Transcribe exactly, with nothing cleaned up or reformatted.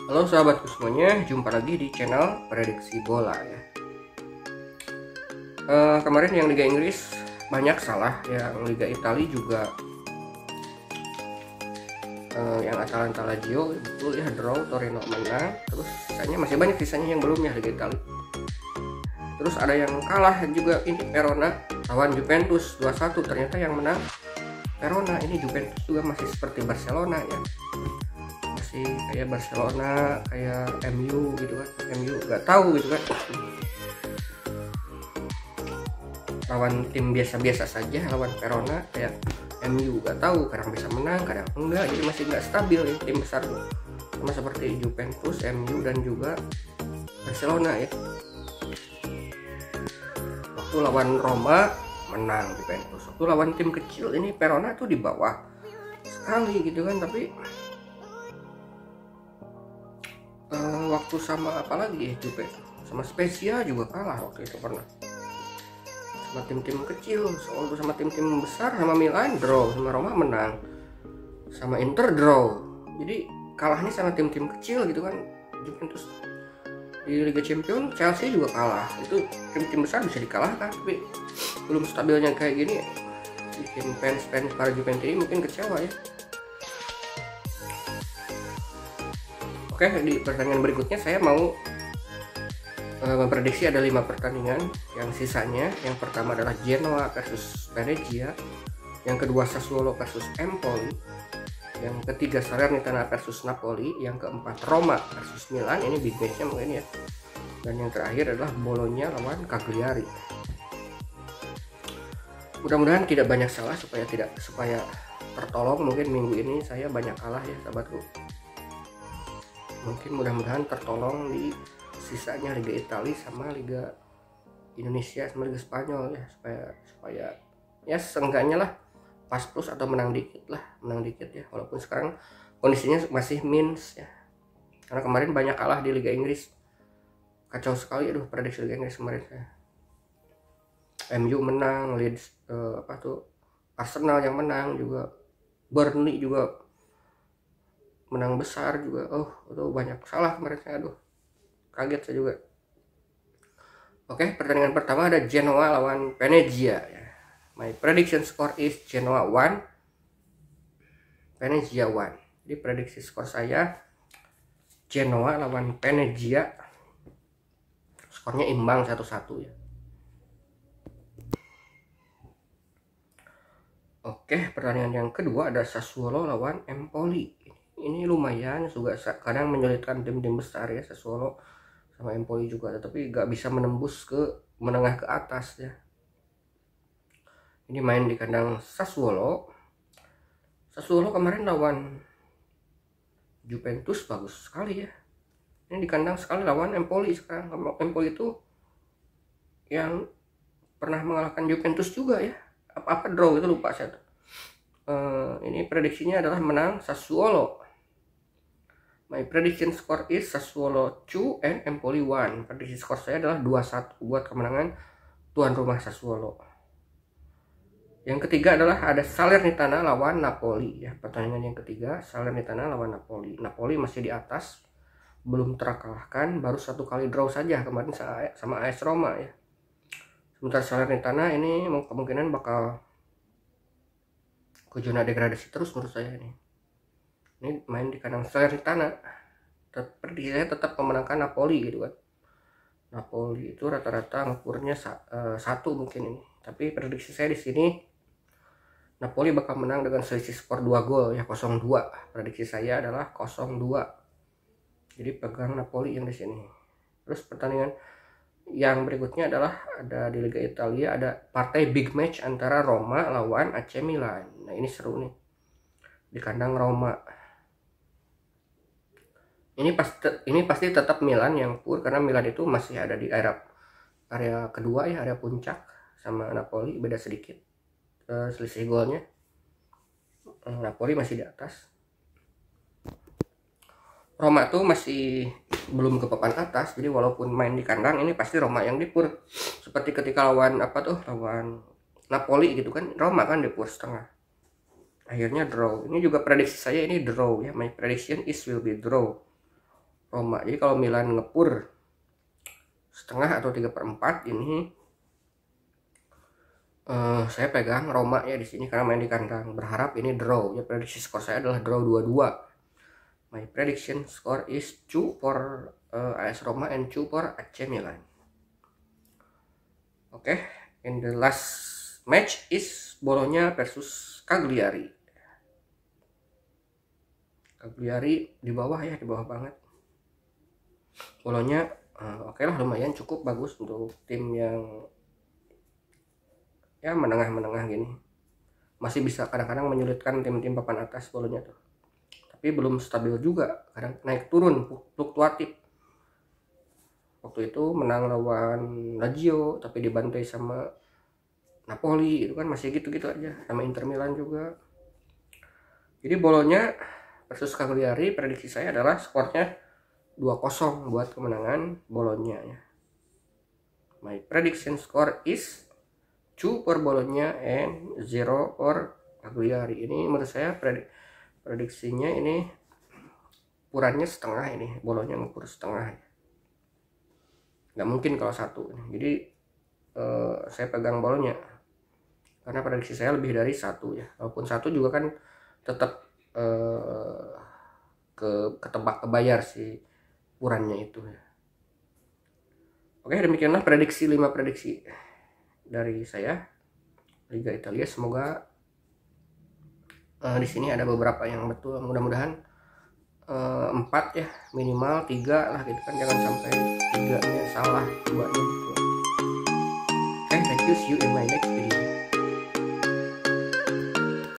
Halo sahabatku semuanya, jumpa lagi di channel Prediksi Bola ya. Uh, kemarin yang Liga Inggris banyak salah, yang Liga Italia juga uh, yang Atalanta Lazio betul ya draw, Torino menang, terus sisanya masih banyak sisanya yang belum ya Liga Italia. Terus ada yang kalah juga, ini Verona lawan Juventus dua satu, ternyata yang menang Verona. Ini Juventus juga masih seperti Barcelona ya, masih kayak Barcelona, kayak M U gitu kan. M U nggak tahu gitu kan, lawan tim biasa-biasa saja, lawan Verona kayak M U nggak tahu, kadang bisa menang kadang enggak, jadi masih nggak stabil ya tim besar tuh, sama seperti Juventus, M U dan juga Barcelona ya. Waktu lawan Roma menang Juventus, waktu lawan tim kecil ini Verona tuh di bawah sekali gitu kan. Tapi uh, waktu sama apa lagi ya, Juventus sama Spezia juga kalah waktu itu pernah, sama tim-tim kecil. Soalnya sama tim-tim besar, sama Milan draw, sama Roma menang, sama Inter draw. Jadi kalahnya sama tim-tim kecil gitu kan. Juventus di Liga Champions, Chelsea juga kalah, itu tim-tim besar bisa dikalahkan. Tapi belum stabilnya kayak gini, bikin fans-fans para Juventus ini mungkin kecewa ya. Oke, di pertandingan berikutnya saya mau uh, memprediksi ada lima pertandingan yang sisanya. Yang pertama adalah Genoa versus Venezia, yang kedua Sassuolo versus Empoli, yang ketiga Salernitana versus Napoli, yang keempat Roma versus Milan, ini big match-nya mungkin ya, dan yang terakhir adalah Bologna lawan Cagliari. Mudah-mudahan tidak banyak salah supaya tidak supaya tertolong. Mungkin minggu ini saya banyak kalah ya sahabatku, mungkin mudah-mudahan tertolong di sisanya Liga Italia sama Liga Indonesia sama Liga Spanyol ya, supaya supaya ya seenggaknya lah pas plus atau menang dikit lah, menang dikit ya, walaupun sekarang kondisinya masih minus ya, karena kemarin banyak kalah di Liga Inggris, kacau sekali. Aduh, prediksi Liga Inggris kemarin saya, M U menang, Leeds eh, apa tuh Arsenal yang menang juga, Burnley juga menang besar juga. Oh, itu banyak salah kemarin saya, aduh kaget saya juga. Oke, pertandingan pertama ada Genoa lawan Venezia ya. My prediction score is Genoa one, Venezia one. Jadi prediksi skor saya Genoa lawan Venezia, skornya imbang satu satu ya. Oke, pertandingan yang kedua ada Sassuolo lawan Empoli. Ini lumayan juga, kadang menyulitkan tim-tim besar ya, Sassuolo sama Empoli juga, tapi gak bisa menembus ke menengah ke atas ya. Ini main di kandang Sassuolo. Sassuolo kemarin lawan Juventus bagus sekali ya. Ini di kandang sekali lawan Empoli sekarang. Empoli itu yang pernah mengalahkan Juventus juga ya. Apa-apa draw itu lupa saya. Uh, ini prediksinya adalah menang Sassuolo. My prediction score is Sassuolo two and Empoli one. Prediksi skor saya adalah dua satu buat kemenangan tuan rumah Sassuolo. Yang ketiga adalah ada Salernitana lawan Napoli ya. Pertandingan yang ketiga Salernitana lawan Napoli. Napoli masih di atas, belum terkalahkan, baru satu kali draw saja kemarin sama A S Roma ya. Sementara Salernitana ini kemungkinan bakal ke zona degradasi terus menurut saya ini. Ini main di kandang Salernitana. Prediksi saya tetap memenangkan Napoli gitu kan. Napoli itu rata-rata ngukurnya uh, satu mungkin ini. Tapi prediksi saya di sini Napoli bakal menang dengan selisih skor dua gol ya, nol dua. Prediksi saya adalah nol dua. Jadi pegang Napoli yang di sini. Terus pertandingan yang berikutnya adalah ada di Liga Italia, ada partai big match antara Roma lawan A C Milan. Nah, ini seru nih. Di kandang Roma. Ini pasti ini pasti tetap Milan yang pur, karena Milan itu masih ada di area area kedua ya, area puncak, sama Napoli beda sedikit uh, selisih golnya. uh, Napoli masih di atas, Roma tuh masih belum ke papan atas. Jadi walaupun main di kandang, ini pasti Roma yang dipur, seperti ketika lawan apa tuh lawan Napoli gitu kan, Roma kan dipur setengah, akhirnya draw. Ini juga prediksi saya ini draw ya, my prediction is will be draw. Roma. Jadi kalau Milan ngepur setengah atau tiga per empat ini, uh, saya pegang Roma ya di sini karena main di kandang. Berharap ini draw. Ya, prediksi skor saya adalah draw dua dua. My prediction score is two for uh, A S Roma and two for A C Milan. Oke, okay. In the last match is Bologna versus Cagliari. Cagliari di bawah ya, di bawah banget. Bologna uh, oke okay lah, lumayan cukup bagus untuk tim yang ya menengah-menengah gini. Masih bisa kadang-kadang menyulitkan tim-tim papan atas Bologna tuh. Tapi belum stabil juga, kadang naik turun, fluktuatif. Waktu itu menang lawan Lazio tapi dibantai sama Napoli, itu kan masih gitu-gitu aja, sama Inter Milan juga. Jadi Bologna versus Cagliari, prediksi saya adalah skornya dua kosong buat kemenangan Bologna ya. My prediction score is two for Bologna and zero for Cagliari. Ini menurut saya predik prediksinya ini purannya setengah, ini Bologna ngepur setengah ya. Nggak mungkin kalau satu. Jadi eh, saya pegang Bologna karena prediksi saya lebih dari satu ya. Walaupun satu juga kan tetap eh, ke ketebak kebayar si purannya itu ya. Oke, demikianlah prediksi lima prediksi dari saya Liga Italia. Semoga uh, di sini ada beberapa yang betul, mudah-mudahan uh, empat ya, minimal tiga lah gitu kan, jangan sampai tiganya salah, duanya gitu. Oke, thank you, see you in my next video.